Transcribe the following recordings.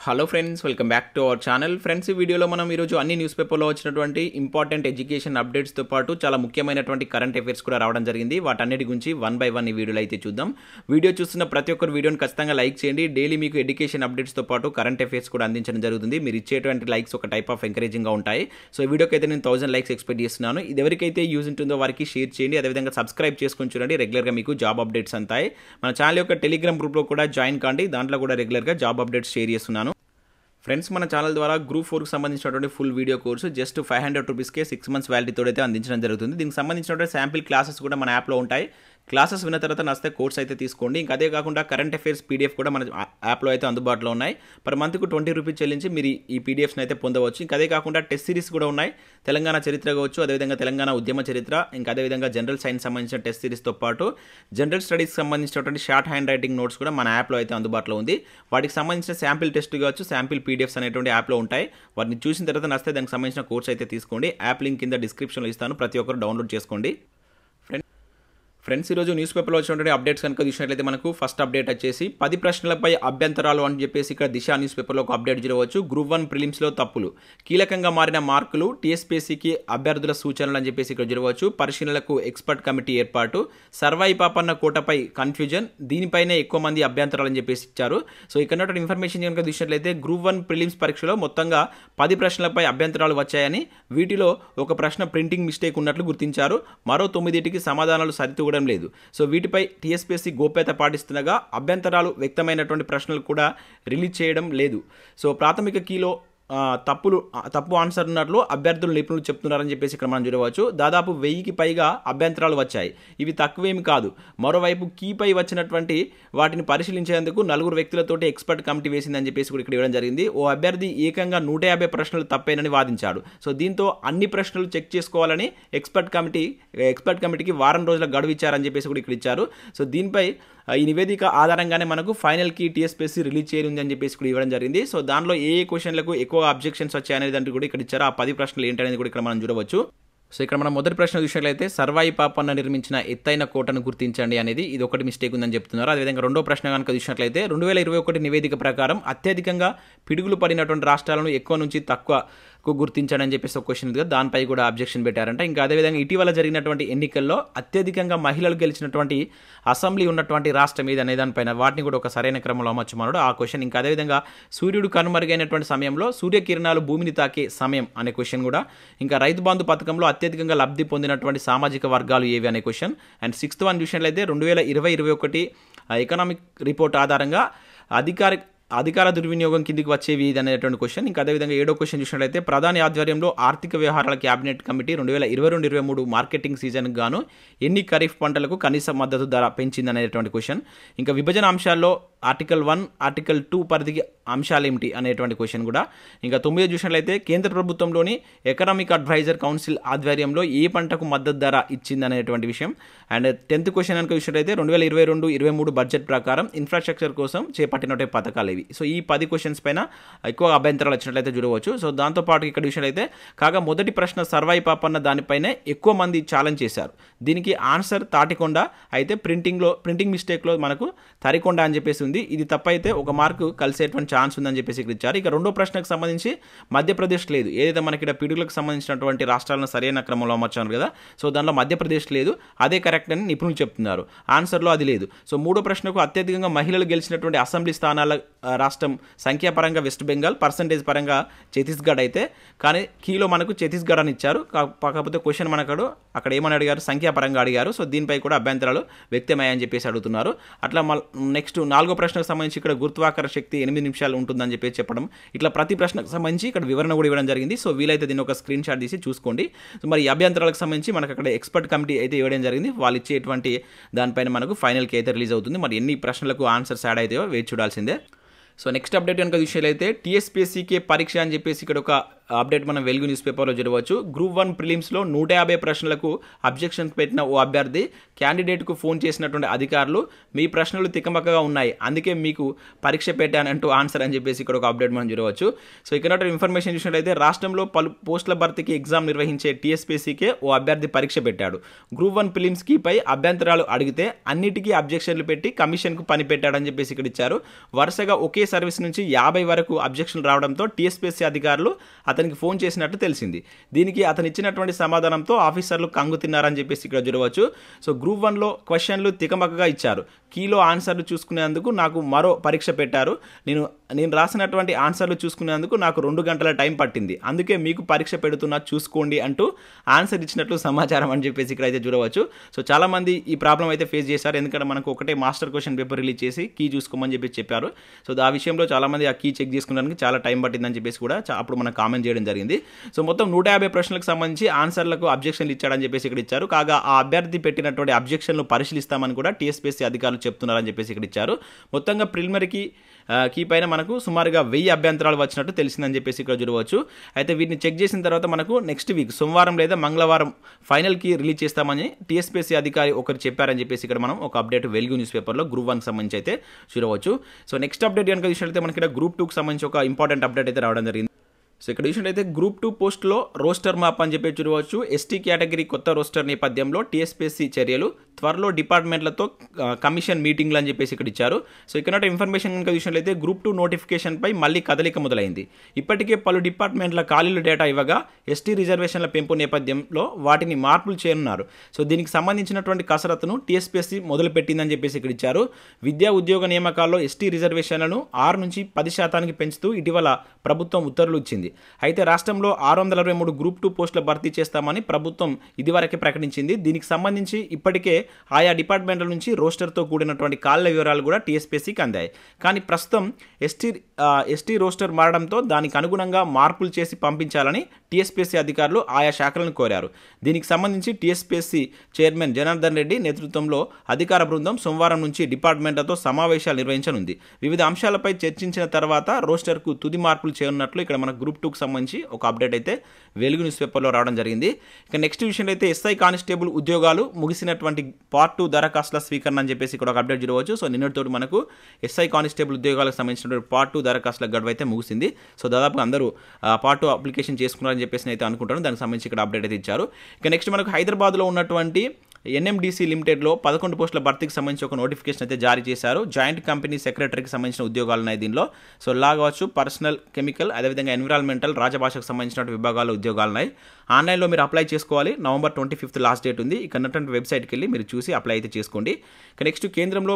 Hello friends, welcome back to our channel. Friends, ఈ వీడియోలో మనం ఈరోజు అన్ని న్యూస్ పేపర్లో వచ్చినటువంటి ఇంపార్టెంట్ ఎడ్యుకేషన్ అప్డేట్స్తో పాటు చాలా ముఖ్యమైనటువంటి కరెంట్ అఫైర్స్ కూడా రావడం జరిగింది. వాటన్నిటి గురించి వన్ బై వన్ ఈ వీడియోలో అయితే చూద్దాం. వీడియో చూస్తున్న ప్రతి ఒక్కరు వీడియోని ఖచ్చితంగా లైక్ చేయండి. డైలీ మీకు ఎడ్యుకేషన్ అప్డేట్స్తో పాటు కరెంట్ అఫైర్స్ కూడా అందించడం జరుగుతుంది. మీరు ఇచ్చేటువంటి లైక్స్ ఒక టైప్ ఆఫ్ ఎంకరేజింగ్గా ఉంటాయి. సో ఈ వీడియోకి అయితే నేను 1000 లైక్స్ ఎక్స్పెక్ట్ చేస్తున్నాను. ఇది ఎవరికైతే యూజ్ ఉంటుందో వారికి షేర్ చేయండి. అదేవిధంగా సబ్స్క్రైబ్ చేసుకొని చూడండి. రెగ్యులర్గా మీకు జాబ్ అప్డేట్స్ అంతాయి. మన ఛానల్ యొక్క టెలిగ్రామ్ గ్రూప్లో కూడా జాయిన్ కాండి. దాంట్లో కూడా రెగ్యులర్గా జాబ్ అప్డేట్స్ షేర్ చేస్తున్నాను. ఫ్రెండ్స్, మన ఛానల్ ద్వారా గ్రూప్ 4కి సంబంధించినటువంటి ఫుల్ వీడియో కోర్సు జస్ట్ 500 రూపీస్కే 6 months వ్యాలిటీతో అయితే అందించడం జరుగుతుంది. దీనికి సంబంధించినటువంటి శాంపిల్ క్లాసెస్ కూడా మన యాప్లో ఉంటాయి. క్లాసెస్ విన్న తర్వాత నచ్చితే కోర్స్ అయితే తీసుకోండి. ఇంకా అదే కాకుండా కరెంట్ అఫైర్స్ పీడిఎఫ్ కూడా మన యాప్లో అయితే అందుబాటులో ఉన్నాయి. పర్ మంత్కు 20 రూపీస్ చెల్లించి మీరు ఈ పీడిఎఫ్స్ని అయితే పొందవచ్చు. ఇంకా అదే కాకుండా టెస్ట్ సిరీస్ కూడా ఉన్నాయి. తెలంగాణ చరిత్ర కావచ్చు, అదేవిధంగా తెలంగాణ ఉద్యమ చరిత్ర, ఇంకా అదేవిధంగా జనరల్ సైన్స్ సంబంధించిన టెస్ట్ సిరీస్తో పాటు జనరల్ స్టడీస్కి సంబంధించినటువంటి షార్ట్ హ్యాండ్ రైటింగ్ నోట్స్ కూడా మన యాప్లో అయితే అందుబాటులో ఉంది. వాటికి సంబంధించిన శాంపిల్ టెస్ట్ కావచ్చు, శాంపిల్ పీడిఎఫ్స్ అనేటువంటి యాప్లో ఉంటాయి. వాటిని చూసిన తర్వాత నచ్చితే దానికి సంబంధించిన కోర్స్ అయితే తీసుకోండి. యాప్ లింక్ కింద డిస్క్రిప్షన్లో ఇస్తాను, ప్రతి ఒక్కరు డౌన్లోడ్ చేసుకోండి. ఫ్రెండ్స్, ఈరోజు న్యూస్ పేపర్లో వచ్చినటువంటి అప్డేట్స్ కనుక చూసినట్లయితే మనకు ఫస్ట్ అప్డేట్ వచ్చేసి 10 ప్రశ్నలపై అభ్యంతరాలు అని చెప్పేసి ఇక్కడ దిశ న్యూస్ పేపర్లో ఒక అప్డేట్ చూడవచ్చు. గ్రూప్ 1 ప్రిలిమ్స్లో తప్పులు, కీలకంగా మారిన మార్కులు, TSPSCకి అభ్యర్థుల సూచనలు అని చెప్పేసి ఇక్కడ చూడవచ్చు. పరిశీలనలకు ఎక్స్పర్ట్ కమిటీ ఏర్పాటు, సర్వాయి పాపన్న కోటపై కన్ఫ్యూజన్, దీనిపైనే ఎక్కువ మంది అభ్యంతరాలు అని చెప్పేసి ఇచ్చారు. సో ఇక్కడ ఇన్ఫర్మేషన్ కనుక చూసినట్లయితే గ్రూప్ 1 ప్రిలిమ్స్ పరీక్షలో మొత్తంగా 10 ప్రశ్నలపై అభ్యంతరాలు వచ్చాయని, వీటిలో ఒక ప్రశ్న ప్రింటింగ్ మిస్టేక్ ఉన్నట్లు గుర్తించారు. మరో 9టికి సమాధానాలు సరితూగడం లేదు. సో వీటిపై TSPSC గోప్యత పాటిస్తుండగా అభ్యంతరాలు వ్యక్తమైనటువంటి ప్రశ్నలు కూడా రిలీజ్ చేయడం లేదు. సో ప్రాథమిక కీలో తప్పు ఆన్సర్ ఉన్నట్లు అభ్యర్థులు నిపుణులు చెప్తున్నారని చెప్పేసి ఇక్కడ మనం చూడవచ్చు. దాదాపు 1000కి పైగా అభ్యంతరాలు వచ్చాయి. ఇవి తక్కువేమి కాదు. మరోవైపు కీపై వచ్చినటువంటి వాటిని పరిశీలించేందుకు 4 వ్యక్తులతోటి ఎక్స్పర్ట్ కమిటీ వేసిందని చెప్పేసి కూడా ఇక్కడ ఇవ్వడం జరిగింది. ఓ అభ్యర్థి ఏకంగా 150 ప్రశ్నలు తప్పేనని వాదించాడు. సో దీంతో అన్ని ప్రశ్నలు చెక్ చేసుకోవాలని ఎక్స్పర్ట్ కమిటీకి వారం రోజుల గడువు ఇచ్చారని చెప్పేసి కూడా ఇక్కడ ఇచ్చారు. సో దీనిపై ఈ నివేదిక ఆధారంగానే మనకు ఫైనల్కి TSPSC రిలీజ్ చేయనుంది అని చెప్పేసి కూడా ఇవ్వడం జరిగింది. సో దానిలో ఏ క్వశ్చన్లకు ఎక్కువ అబ్జెక్షన్స్ వచ్చాయనేది దాంట్లో కూడా ఇక్కడ ఇచ్చారు. ఆ 10 ప్రశ్నలు ఏంటనేది కూడా ఇక్కడ మనం చూడవచ్చు. సో ఇక్కడ మనం మొదటి ప్రశ్న చూసినట్లయితే సర్వాయి పాపన్న నిర్మించిన ఎత్తైన కోటను గుర్తించండి అనేది ఇది ఒకటి మిస్టేక్ ఉందని చెప్తున్నారు. అదేవిధంగా రెండో ప్రశ్న కనుక చూసినట్లయితే 2021 నివేదిక ప్రకారం అత్యధికంగా పిడుగులు పడినటువంటి రాష్ట్రాలను ఎక్కువ నుంచి తక్కువకు గుర్తించండి అని చెప్పేసి ఒక క్వశ్చన్ ఉంది. దానిపై కూడా అబ్జెక్షన్ పెట్టారంట. ఇంకా అదేవిధంగా ఇటీవల జరిగినటువంటి ఎన్నికల్లో అత్యధికంగా మహిళలు గెలిచినటువంటి అసెంబ్లీ ఉన్నటువంటి రాష్ట్రం ఏది అనే దానిపైన వాటిని కూడా ఒక సరైన క్రమంలో అమర్చమన్నాడు ఆ క్వశ్చన్. ఇంకా అదేవిధంగా సూర్యుడు కనుమరుగైనటువంటి సమయంలో సూర్యకిరణాలు భూమిని తాకే సమయం అనే క్వశ్చన్ కూడా. ఇంకా రైతు బంధు పథకంలో అత్యధికంగా లబ్ధి పొందినటువంటి సామాజిక వర్గాలు ఏవి అనే క్వశ్చన్. అండ్ 6th one చూసినట్లయితే 2020-21 ఎకనామిక్ రిపోర్ట్ ఆధారంగా అధికార దుర్వినియోగం కిందికి వచ్చేవి ఇది అనేటువంటి క్వశ్చన్. ఇంకా అదేవిధంగా 7వ క్వశ్చన్ చూసినట్లయితే ప్రధాని ఆధ్వర్యంలో ఆర్థిక వ్యవహారాల క్యాబినెట్ కమిటీ 2022-23 మార్కెటింగ్ సీజన్కి గాను ఎన్ని ఖరీఫ్ పంటలకు కనీస మద్దతు ధర పెంచింది అనేటువంటి క్వశ్చన్. ఇంకా విభజన అంశాల్లో ఆర్టికల్ 1, ఆర్టికల్ 2 పరిధికి అంశాలు ఏమిటి అనేటువంటి క్వశ్చన్ కూడా. ఇంకా 9 చూసినట్లయితే కేంద్ర ప్రభుత్వంలోని ఎకనామిక్ అడ్వైజర్ కౌన్సిల్ ఆధ్వర్యంలో ఏ పంటకు మద్దతు ధర ఇచ్చింది అనేటువంటి విషయం. అండ్ 10th క్వశ్చన్ కనుక చూసినట్లయితే 2022-23 బడ్జెట్ ప్రకారం ఇన్ఫ్రాస్ట్రక్చర్ కోసం చేపట్టినటువంటి పథకాలు ఇవి. సో ఈ 10 క్వశ్చన్స్ పైన ఎక్కువ అభ్యంతరాలు వచ్చినట్లయితే చూడవచ్చు. సో దాంతోపాటు ఇక్కడ చూసినట్లయితే కాగా మొదటి ప్రశ్న సర్వాయి పాపన్న దానిపైనే ఎక్కువ మంది ఛాలెంజ్ చేశారు. దీనికి ఆన్సర్ తాటికొండ అయితే ప్రింటింగ్ మిస్టేక్లో మనకు తరికొండ అని చెప్పేసి ఉంది. ఇది తప్పైతే ఒక మార్కు కలిసేటువంటి ఛాన్స్ ఉందని చెప్పేసి ఇక్కడ ఇచ్చారు. ఇక రెండో ప్రశ్నకు సంబంధించి మధ్యప్రదేశ్ లేదు. ఏదైతే మనకి ఇక్కడ పిడుగులకు సంబంధించినటువంటి రాష్ట్రాలను సరైన క్రమంలో అమర్చాను కదా. సో దానిలో మధ్యప్రదేశ్ లేదు, అదే కరెక్ట్ అని నిపుణులు చెప్తున్నారు. ఆన్సర్లో అది లేదు. సో మూడో ప్రశ్నకు అత్యధికంగా మహిళలు గెలిచినటువంటి అసెంబ్లీ స్థానాల రాష్ట్రం సంఖ్యాపరంగా వెస్ట్ బెంగాల్, పర్సంటేజ్ పరంగా ఛత్తీస్గఢ్ అయితే, కానీ కీలో మనకు ఛత్తీస్గఢ్ అని ఇచ్చారు. కాకపోతే క్వశ్చన్ మనకు అక్కడ ఏమని అడిగారు, సంఖ్యాపరంగా అడిగారు. సో దీనిపై కూడా అభ్యంతరాలు వ్యక్తమయ్యాయని చెప్పేసి అడుగుతున్నారు. అట్లా నెక్స్ట్ 4వ ప్రశ్నకు సంబంధించి ఇక్కడ గురుత్వాకర్షణ శక్తి 8 నిమిషాలు ఉంటుందని చెప్పేసి చెప్పడం. ఇట్లా ప్రతి ప్రశ్నకు సంబంధించి ఇక్కడ వివరణ కూడా ఇవ్వడం జరిగింది. సో వీలైతే దీన్ని ఒక స్క్రీన్ షాట్ తీసి చూసుకోండి. సో మరి అభ్యంతరాలకు సంబంధించి మనకు అక్కడ ఎక్స్పర్ట్ కమిటీ అయితే ఇవ్వడం జరిగింది. వాళ్ళు ఇచ్చేటువంటి దానిపైన మనకు ఫైనల్కి అయితే రిలీజ్ అవుతుంది. మరి ఎన్ని ప్రశ్నలకు ఆన్సర్స్ యాడ్ అవుతాయో వేచి చూడాల్సిందే. సో నెక్స్ట్ అప్డేట్ కనుక చూసినట్లయితే TSPSCకే పరీక్ష అని చెప్పేసి ఇక్కడ ఒక అప్డేట్ మనం వెలుగు న్యూస్ పేపర్లో చూడవచ్చు. గ్రూప్ 1 ప్రిలిమ్స్లో 150 ప్రశ్నలకు అబ్జెక్షన్స్ పెట్టిన ఓ అభ్యర్థి క్యాండిడేట్కు ఫోన్ చేసినటువంటి అధికారులు మీ ప్రశ్నలు తికమకగా ఉన్నాయి, అందుకే మీకు పరీక్ష పెట్టానంటూ ఆన్సర్ అని చెప్పేసి ఇక్కడ ఒక అప్డేట్ మనం చూడవచ్చు. సో ఇక్కడ ఇన్ఫర్మేషన్ చూసినట్లయితే రాష్ట్రంలో పలు పోస్టుల భర్తీకి ఎగ్జామ్ నిర్వహించే TSPSCకే ఓ అభ్యర్థి పరీక్ష పెట్టాడు. గ్రూప్ 1 ప్రిలిమ్స్ కీపై అభ్యంతరాలు అడిగితే అన్నిటికీ అబ్జెక్షన్లు పెట్టి కమిషన్కు పని పెట్టాడని చెప్పేసి ఇక్కడ ఇచ్చారు. వరుసగా ఒకే ఒకే సర్వీస్ నుంచి 50 వరకు అబ్జెక్షన్లు రావడంతో టీఎస్పీఎస్సీ అధికారులు అతనికి ఫోన్ చేసినట్టు తెలిసింది. దీనికి అతను ఇచ్చినటువంటి సమాధానంతో ఆఫీసర్లు కంగు తిన్నారని చెప్పేసి ఇక్కడ చూడవచ్చు. సో గ్రూప్ 1లో క్వశ్చన్లు తికమకగా ఇచ్చారు. కీలో ఆన్సర్లు చూసుకునేందుకు నాకు మరో పరీక్ష పెట్టారు. నేను రాసినటువంటి ఆన్సర్లు చూసుకునేందుకు నాకు 2 గంటల టైం పట్టింది. అందుకే మీకు పరీక్ష పెడుతున్నా చూసుకోండి అంటూ ఆన్సర్ ఇచ్చినట్లు సమాచారం అని చెప్పేసి ఇక్కడ అయితే చూడవచ్చు. సో చాలామంది ఈ ప్రాబ్లం అయితే ఫేస్ చేశారు. ఎందుకంటే మనకు ఒకటే మాస్టర్ క్వశ్చన్ పేపర్ రిలీజ్ చేసి కీ చూసుకోమని చెప్పి చెప్పారు. సో ఆ విషయంలో చాలామంది ఆ కీ చెక్ చేసుకోవడానికి చాలా టైం పట్టిందని చెప్పేసి కూడా అప్పుడు మనకు కామెంట్ చేయడం జరిగింది. సో మొత్తం 150 ప్రశ్నలకు సంబంధించి ఆన్సర్లకు అబ్జెక్షన్లు ఇచ్చాడని చెప్పేసి ఇక్కడ ఇచ్చారు. కాగా ఆ అభ్యర్థి పెట్టినటువంటి అబ్జెక్షన్లు పరిశీలిస్తామని కూడా టీఎస్పీఎస్సీ అధికారులు చెప్తున్నారని చెప్పేసి ఇక్కడ ఇచ్చారు. మొత్తంగా ప్రిలిమినరీకి కీ పైన మనకు సుమారుగా 1000 అభ్యంతరాలు వచ్చినట్టు తెలిసిందని చెప్పేసి ఇక్కడ చూడవచ్చు. అయితే వీటిని చెక్ చేసిన తర్వాత మనకు నెక్స్ట్ వీక్ సోమవారం లేదా మంగళవారం ఫైనల్ కీ రిలీజ్ చేస్తామని టీఎస్పీఎస్సీ అధికారి ఒకరు చెప్పారని చెప్పేసి ఇక్కడ మనం ఒక అప్డేట్ వెలుగు న్యూస్ పేపర్లో గ్రూప్ 1కి సంబంధించి అయితే చూడవచ్చు. సో నెక్స్ట్ అప్డేట్ కనుక చూసినట్లయితే మనకి ఇక్కడ గ్రూప్ 2కి సంబంధించి ఒక ఇంపార్టెంట్ అప్డేట్ అయితే రావడం జరిగింది. సో ఇక్కడ చూసినట్లయితే గ్రూప్ 2 పోస్టులో రోస్టర్ మ్యాప్ అని చెప్పి చూడవచ్చు. ఎస్టీ కేటగిరీ కొత్త రోస్టర్ నేపథ్యంలో టీఎస్పీఎస్సీ చర్యలు, త్వరలో డిపార్ట్మెంట్లతో కమిషన్ మీటింగ్లు అని చెప్పేసి ఇక్కడ ఇచ్చారు. సో ఇక్కడ ఇన్ఫర్మేషన్ కనుక చూసినట్లయితే గ్రూప్ 2 నోటిఫికేషన్పై మళ్ళీ కదలిక మొదలైంది. ఇప్పటికే పలు డిపార్ట్మెంట్ల ఖాళీల డేటా ఇవ్వగా ఎస్టీ రిజర్వేషన్ల పెంపు నేపథ్యంలో వాటిని మార్పులు చేయనున్నారు. సో దీనికి సంబంధించినటువంటి కసరత్తును టీఎస్పీఎస్సీ మొదలుపెట్టిందని చెప్పేసి ఇక్కడ ఇచ్చారు. విద్యా ఉద్యోగ నియామకాల్లో ఎస్టీ రిజర్వేషన్లను 6 నుంచి 10% పెంచుతూ ఇటీవల ప్రభుత్వం ఉత్తర్వులు ఇచ్చింది. అయితే రాష్ట్రంలో 623 గ్రూప్ 2 పోస్టుల భర్తీ చేస్తామని ప్రభుత్వం ఇదివరకే ప్రకటించింది. దీనికి సంబంధించి ఇప్పటికే ఆయా డిపార్ట్మెంట్ల నుంచి రోస్టర్తో కూడినటువంటి ఖాళీల వివరాలు కూడా టీఎస్పీఎస్సీకి అందాయి. కానీ ప్రస్తుతం ఎస్టీ రోస్టర్ మారడంతో దానికి అనుగుణంగా మార్పులు చేసి పంపించాలని టీఎస్పీఎస్సీ అధికారులు ఆయా శాఖలను కోరారు. దీనికి సంబంధించి టీఎస్పీఎస్సీ చైర్మన్ జనార్దన్ రెడ్డి నేతృత్వంలో అధికార బృందం సోమవారం నుంచి డిపార్ట్మెంట్లతో సమావేశాలు నిర్వహించనుంది. వివిధ అంశాలపై చర్చించిన తర్వాత రోస్టర్కు తుది మార్పులు చేయనున్నట్లు ఇక్కడ మన గ్రూప్ 2కి సంబంధించి ఒక అప్డేట్ అయితే వెలుగు న్యూస్ పేపర్లో రావడం జరిగింది. ఇక నెక్స్ట్ విషయం అయితే ఎస్ఐ కానిస్టేబుల్ ఉద్యోగాలు ముగిసినటువంటి పార్ట్ 2 దరఖాస్తుల స్వీకరణ అని చెప్పేసి ఇక్కడ ఒక అప్డేట్ చూడవచ్చు. సో నిన్నటితో మనకు ఎస్ఐ కానిస్టేబుల్ ఉద్యోగాలకు సంబంధించినటువంటి పార్ట్ 2 దరఖాస్తుల గడువు అయితే ముగిసింది. సో దాదాపుగా అందరూ పార్ట్ 2 అప్లికేషన్ చేసుకున్నారని చెప్పేసి అయితే అనుకుంటాను. దానికి సంబంధించి ఇక్కడ అప్డేట్ అయితే ఇచ్చారు. ఇక నెక్స్ట్ మనకు హైదరాబాద్లో ఉన్నటువంటి ఎన్ఎండిసి లిమిటెడ్లో 11 పోస్టుల భర్తీకి సంబంధించి ఒక నోటిఫికేషన్ అయితే జారీ చేశారు. జాయింట్ కంపెనీ సెక్రటరీకి సంబంధించిన ఉద్యోగాలు ఉన్నాయి దీనిలో. సో లా కావచ్చు, పర్సనల్, కెమికల్, అదేవిధంగా ఎన్విరాన్మెంటల్, రాజభాషకు సంబంధించిన విభాగాల్లో ఉద్యోగాలు ఉన్నాయి. ఆన్లైన్లో మీరు అప్లై చేసుకోవాలి. నవంబర్ 25 లాస్ట్ డేట్ ఉంది. ఇక్కడ ఉన్నటువంటి వెబ్సైట్కి వెళ్ళి మీరు చూసి అప్లై అయితే చేసుకోండి. ఇక నెక్స్ట్ కేంద్రంలో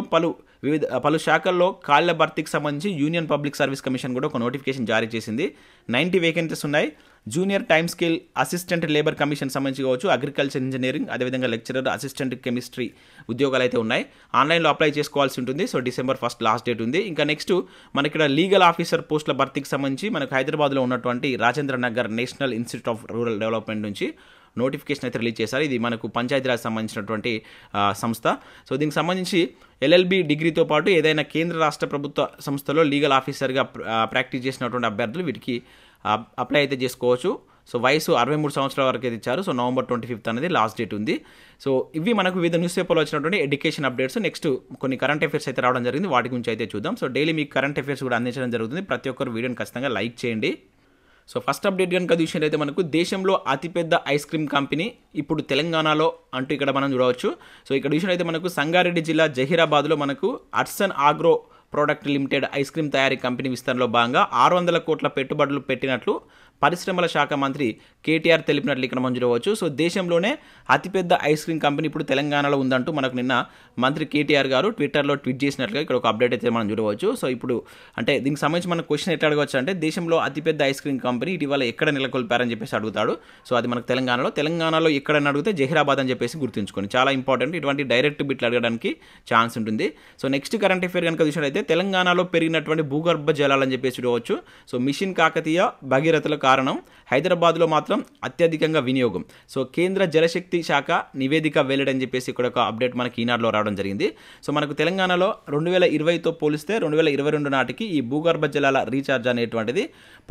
పలు శాఖల్లో ఖాళీల భర్తీకి సంబంధించి యూనియన్ పబ్లిక్ సర్వీస్ కమిషన్ కూడా ఒక నోటిఫికేషన్ జారీ చేసింది. 90 వేకెన్సీస్ ఉన్నాయి. Junior time scale assistant labour commission సంబంధించి కావచ్చు, అగ్రికల్చర్ ఇంజనీరింగ్, అదేవిధంగా లెక్చరర్, అసిస్టెంట్ కెమిస్ట్రీ ఉద్యోగాలు అయితే ఉన్నాయి. ఆన్లైన్లో అప్లై చేసుకోవాల్సి ఉంటుంది. సో డిసెంబర్ 1 లాస్ట్ డేట్ ఉంది. ఇంకా నెక్స్ట్ మనకి ఇక్కడ లీగల్ ఆఫీసర్ పోస్టుల భర్తీకి సంబంధించి మనకు హైదరాబాద్లో ఉన్నటువంటి Rajendra Nagar national institute of rural development నుంచి నోటిఫికేషన్ అయితే రిలీజ్ చేశారు. ఇది మనకు పంచాయతీరాజ్ సంబంధించినటువంటి సంస్థ. సో దీనికి సంబంధించి ఎల్ఎల్బి డిగ్రీతో పాటు ఏదైనా కేంద్ర రాష్ట్ర ప్రభుత్వ సంస్థలో లీగల్ ఆఫీసర్గా ప్రాక్టీస్ చేసినటువంటి అభ్యర్థులు వీటికి అప్లై అయితే చేసుకోవచ్చు. సో వయసు 63 సంవత్సరాల వరకు అయితే ఇచ్చారు. సో నవంబర్ 25 అనేది లాస్ట్ డేట్ ఉంది. సో ఇవి మనకు వివిధ న్యూస్ పేపర్లో వచ్చినటువంటి ఎడ్యుకేషన్ అప్డేట్స్. నెక్స్ట్ కొన్ని కరెంట్ అఫైర్స్ అయితే రావడం జరిగింది. వాటి గురించి అయితే చూద్దాం. సో డైలీ మీకు కరెంట్ అఫైర్స్ కూడా అందించడం జరుగుతుంది. ప్రతి ఒక్కరు వీడియోని ఖచ్చితంగా లైక్ చేయండి. సో ఫస్ట్ అప్డేట్ కనుక చూసినట్లయితే మనకు దేశంలో అతిపెద్ద ఐస్ క్రీమ్ కంపెనీ ఇప్పుడు తెలంగాణలో అంటూ ఇక్కడ మనం చూడవచ్చు. సో ఇక్కడ చూసినట్లయితే మనకు సంగారెడ్డి జిల్లా జహీరాబాద్లో మనకు అర్సన్ agro product limited ice cream తయారీ కంపెనీ విస్తరణలో భాగంగా 600 కోట్ల పెట్టుబడులు పెట్టినట్లు పరిశ్రమల శాఖ మంత్రి కేటీఆర్ తెలిపినట్లు ఇక్కడ మనం చూడవచ్చు. సో దేశంలోనే అతిపెద్ద ఐస్ క్రీమ్ కంపెనీ ఇప్పుడు తెలంగాణలో ఉందంటూ మనకు నిన్న మంత్రి కేటీఆర్ గారు ట్విట్టర్లో ట్వీట్ చేసినట్లుగా ఇక్కడ ఒక అప్డేట్ అయితే మనం చూడవచ్చు. సో ఇప్పుడు అంటే దీనికి సంబంధించి మన క్వశ్చన్ ఎట్లా అడగవచ్చు అంటే దేశంలో అతిపెద్ద ఐస్ క్రీమ్ కంపెనీ ఇటీవల ఎక్కడ నెలకొల్పారని చెప్పేసి అడుగుతాడు. సో అది మనకు తెలంగాణలో ఎక్కడని అడిగితే జహీరాబాద్ అని చెప్పేసి గుర్తుంచుకోండి. చాలా ఇంపార్టెంట్. ఇటువంటి డైరెక్ట్ బిట్లు అడగడానికి ఛాన్స్ ఉంటుంది. సో నెక్స్ట్ కరెంట్ అఫైర్ కనుక చూసినట్లయితే తెలంగాణలో పెరిగినటువంటి భూగర్భ జలాలని చెప్పేసి చూడవచ్చు. సో మిషన్ కాకతీయ భగీరథల కారణం హైదరాబాద్లో మాత్రం అత్యధికంగా వినియోగం. సో కేంద్ర జలశక్తి శాఖ నివేదిక వెల్లడని చెప్పేసి ఇక్కడ ఒక అప్డేట్ మనకి ఈనాడులో రావడం జరిగింది. సో మనకు తెలంగాణలో 2020తో పోలిస్తే 2022 నాటికి ఈ భూగర్భ జలాల రీఛార్జ్ అనేటువంటిది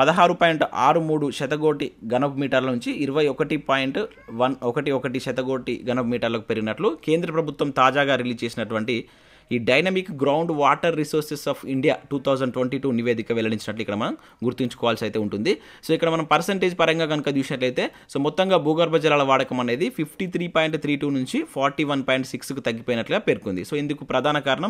16.63 శతకోటి ఘనపు మీటర్ల నుంచి 21.11 శతకోటి ఘనపు మీటర్లకు పెరిగినట్లు కేంద్ర ప్రభుత్వం తాజాగా రిలీజ్ చేసినటువంటి ఈ dynamic ground water resources of India 2022 నివేదిక వెల్లడించినట్లు ఇక్కడ మనం గుర్తుంచుకోవాల్సి అయితే ఉంటుంది. సో ఇక్కడ మనం పర్సంటేజ్ పరంగా కనుక చూసినట్లయితే సో మొత్తంగా భూగర్భ జలాల వాడకం అనేది 53.32 నుంచి 41.6కు తగ్గిపోయినట్లుగా పేర్కొంది. సో ఇందుకు ప్రధాన కారణం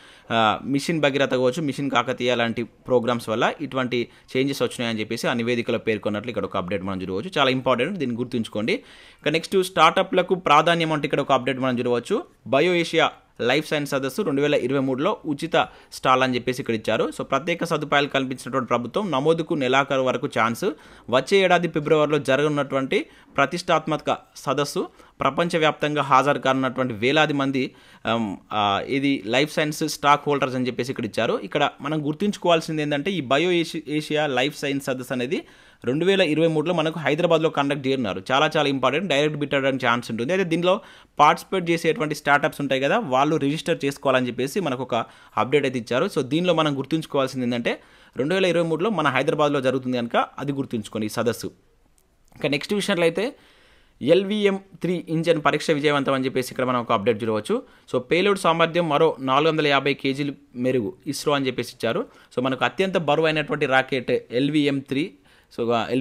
మిషన్ భగీరథ కావచ్చు, మిషన్ కాకతీయ లాంటి ప్రోగ్రామ్స్ వల్ల ఇటువంటి చేంజెస్ వచ్చినాయని చెప్పేసి ఆ నివేదికలో పేర్కొన్నట్లు ఇక్కడ ఒక అప్డేట్ మనం చూడవచ్చు. చాలా ఇంపార్టెంట్, దీన్ని గుర్తుంచుకోండి. ఇక నెక్స్ట్ స్టార్టప్లకు ప్రాధాన్యం అంటే ఇక్కడ ఒక అప్డేట్ మనం చూడవచ్చు. బయో ఏషియా లైఫ్ సైన్స్ సదస్సు 2023లో ఉచిత స్టాల్ అని చెప్పేసి ఇక్కడ ఇచ్చారు. సో ప్రత్యేక సదుపాయాలు కల్పించినటువంటి ప్రభుత్వం నమోదుకు నెలాఖరు వరకు ఛాన్స్. వచ్చే ఏడాది ఫిబ్రవరిలో జరగనున్నటువంటి ప్రతిష్టాత్మక సదస్సు ప్రపంచవ్యాప్తంగా హాజరు కానున్నటువంటి వేలాది మంది ఇది లైఫ్ సైన్స్ స్టాక్ హోల్డర్స్ అని చెప్పేసి ఇక్కడ ఇచ్చారు. ఇక్కడ మనం గుర్తుంచుకోవాల్సింది ఏంటంటే ఈ బయో ఏషియా లైఫ్ సైన్స్ సదస్సు అనేది 2023లో మనకు హైదరాబాద్లో కండక్ట్ చేయనున్నారు. చాలా చాలా ఇంపార్టెంట్, డైరెక్ట్ బిట్ అవ్వడానికి ఛాన్స్ ఉంటుంది. అయితే దీనిలో పార్టిసిపేట్ చేసేటువంటి స్టార్టప్స్ ఉంటాయి కదా, వాళ్ళు రిజిస్టర్ చేసుకోవాలని చెప్పేసి మనకు ఒక అప్డేట్ అయితే ఇచ్చారు. సో దీనిలో మనం గుర్తుంచుకోవాల్సింది ఏంటంటే 2023లో మన హైదరాబాద్లో జరుగుతుంది కనుక అది గుర్తుంచుకోండి ఈ సదస్సు. ఇంకా నెక్స్ట్ విషయంలో అయితే LVM-3 ఇంజన్ పరీక్ష విజయవంతం అని చెప్పేసి ఇక్కడ మనం ఒక అప్డేట్ చూడవచ్చు. సో పేలోడ్ సామర్థ్యం మరో 450 kg మెరుగు ఇస్రో అని చెప్పేసి ఇచ్చారు. సో మనకు అత్యంత బరువు అయినటువంటి రాకెట్ LVM-3 సో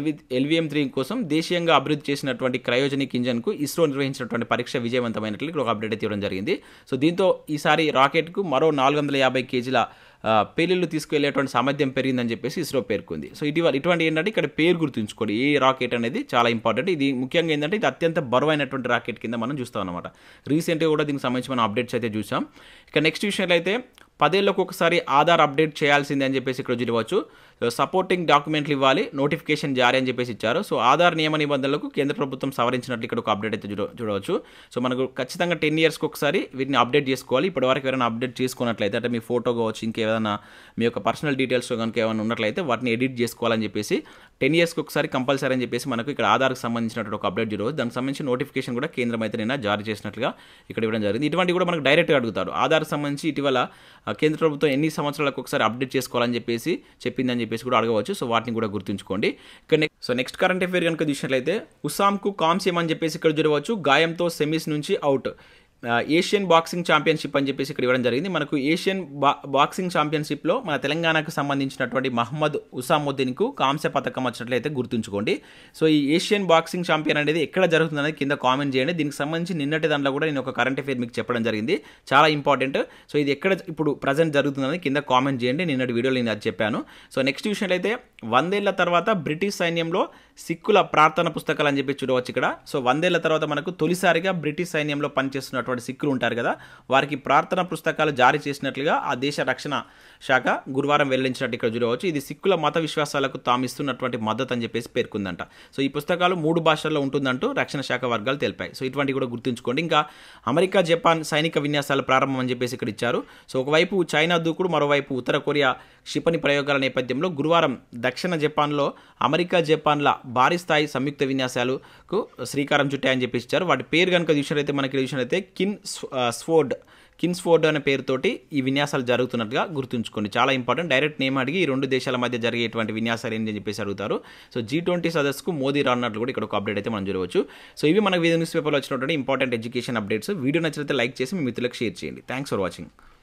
LVM-3 కోసం దేశీయంగా అభివృద్ధి చేసినటువంటి క్రయోజనిక్ ఇంజన్కు ఇస్రో నిర్వహించినటువంటి పరీక్ష విజయవంతమైనట్లు ఇక్కడ ఒక అప్డేట్ అయితే ఇవ్వడం జరిగింది. సో దీంతో ఈసారి రాకెట్కు మరో 450 kgల పేలుళ్ళు తీసుకువెళ్ళేటువంటి సామర్థ్యం పెరిగిందని చెప్పేసి ఇస్రో పేర్కొంది. సో ఇటువంటి ఏంటంటే ఇక్కడ పేరు గుర్తుంచుకోండి, ఈ రాకెట్ అనేది చాలా ఇంపార్టెంట్. ఇది ముఖ్యంగా ఏంటంటే ఇది అత్యంత బరువైనటువంటి రాకెట్ కింద మనం చూస్తాం అనమాట. రీసెంట్గా కూడా దీనికి సంబంధించి మనం అప్డేట్స్ అయితే చూసాం. ఇక నెక్స్ట్ విషయంలో అయితే 10 ఏళ్లకు ఒకసారి ఆధార్ అప్డేట్ చేయాల్సిందే అని చెప్పేసి ఇక్కడ చూడవచ్చు. సపోర్టింగ్ డాక్యుమెంట్లు ఇవ్వాలి, నోటిఫికేషన్ జారీ అని చెప్పేసి ఇచ్చారు. సో ఆధార్ నియమ నిబంధనలకు కేంద్ర ప్రభుత్వం సవరించినట్లు ఇక్కడ ఒక అప్డేట్ అయితే చూడవచ్చు. సో మనకు ఖచ్చితంగా 10 ఇయర్స్కి ఒకసారి వీటిని అప్డేట్ చేసుకోవాలి. ఇప్పటివరకు ఎవరైనా అప్డేట్ చేసుకున్నట్లయితే అంటే మీ ఫోటో కావచ్చు, ఇంకేదైనా మీ యొక్క పర్సనల్ డీటెయిల్స్ కనుక ఏమైనా ఉన్నట్లయితే వాటిని ఎడిట్ చేసుకోవాలని చెప్పేసి 10 ఇయర్స్కి ఒకసారి కంపల్సరీ అని చెప్పేసి మనకు ఇక్కడ ఆధార్కి సంబంధించినటువంటి ఒక అప్డేట్ చూడవచ్చు. దానికి సంబంధించి నోటిఫికేషన్ కూడా కేంద్రం అయితే నిన్న జారీ చేసినట్లుగా ఇక్కడ ఇవ్వడం జరిగింది. ఇటువంటి కూడా మనకు డైరెక్ట్గా అడుగుతారు. ఆధార్కి సంబంధించి ఇటీవల కేంద్ర ప్రభుత్వం ఎన్ని సంవత్సరాలకు ఒకసారి అప్డేట్ చేసుకోవాలని చెప్పేసి చెప్పిందని చెప్పేసి కూడా అడగవచ్చు. సో వాటిని కూడా గుర్తుంచుకోండి. సో నెక్స్ట్ కరెంట్ అఫేర్ కనుక చూసినట్లయితే ఉసామ్కు కాంస్యం అని చెప్పేసి ఇక్కడ చూడవచ్చు. గాయంతో సెమీస్ నుంచి అవుట్. ఏషియన్ బాక్సింగ్ ఛాంపియన్షిప్ అని చెప్పేసి ఇక్కడ ఇవ్వడం జరిగింది. మనకు ఏషియన్ బాక్సింగ్ ఛాంపియన్షిప్లో మన తెలంగాణకు సంబంధించినటువంటి మహమ్మద్ ఉసాముద్దీన్కు కాంస్య పథకం వచ్చినట్లయితే గుర్తుంచుకోండి. సో ఈ ఏషియన్ బాక్సింగ్ ఛాంపియన్ అనేది ఎక్కడ జరుగుతుంది అనేది కింద కామెంట్ చేయండి. దీనికి సంబంధించి నిన్నటి దాంట్లో కూడా నేను ఒక కరెంట్ అఫేర్ మీకు చెప్పడం జరిగింది, చాలా ఇంపార్టెంట్. సో ఇది ఎక్కడ ఇప్పుడు ప్రజెంట్ జరుగుతుందని కింద కామెంట్ చేయండి. నిన్నటి వీడియోలో నేను అది చెప్పాను. సో నెక్స్ట్ విషయంలో అయితే 100 ఏళ్ల తర్వాత బ్రిటిష్ సైన్యంలో సిక్కుల ప్రార్థన పుస్తకాలు అని చెప్పి చూడవచ్చు ఇక్కడ. సో 100 ఏళ్ల తర్వాత మనకు తొలిసారిగా బ్రిటిష్ సైన్యంలో పనిచేస్తున్నటువంటి సిక్కులు ఉంటారు కదా, వారికి ప్రార్థన పుస్తకాలు జారీ చేసినట్లుగా ఆ దేశ రక్షణ శాఖ గురువారం వెల్లడించినట్టు ఇక్కడ చూడవచ్చు. ఇది సిక్కుల మత విశ్వాసాలకు తాము ఇస్తున్నటువంటి మద్దతు అని చెప్పేసి పేర్కొందంట. సో ఈ పుస్తకాలు 3 భాషల్లో ఉంటుందంటూ రక్షణ శాఖ వర్గాలు తెలిపాయి. సో ఇటువంటివి కూడా గుర్తుంచుకోండి. ఇంకా అమెరికా జపాన్ సైనిక విన్యాసాల ప్రారంభం అని చెప్పేసి ఇక్కడ ఇచ్చారు. సో ఒకవైపు చైనా దూకుడు, మరోవైపు ఉత్తర కొరియా క్షిపణి ప్రయోగాల నేపథ్యంలో గురువారం దక్షిణ జపాన్లో అమెరికా జపాన్ల భారీ స్థాయి సంయుక్త విన్యాసాలకు శ్రీకారం చుట్టాయని చెప్పేసి ఇచ్చారు. వాటి పేరు కనుక చూసినట్లయితే మనకి చూసినట్లయితే కిన్స్ఫోర్డ్ అనే పేరుతోటి ఈ విన్యాసాలు జరుగుతున్నట్టుగా గుర్తుంచుకోండి. చాలా ఇంపార్టెంట్. డైరెక్ట్ నేమ్ అడిగి ఈ 2 దేశాల మధ్య జరిగేటువంటి విన్యాసాలు ఏంటి అని చెప్పేసి అడుగుతారు. సో G20 సదస్సుకు మోదీ రానున్నట్లు కూడా ఇక్కడ ఒక అప్డేట్ అయితే మనం చూడవచ్చు. సో ఇవి మనకు న్యూస్ పేపర్లో వచ్చినటువంటి ఇంపార్టెంట్ ఎడ్యుకేషన్ అప్డేట్స్. వీడియో నచ్చితే లైక్ చేసి మీ మిత్రులకు షేర్ చేయండి. Thanks for watching.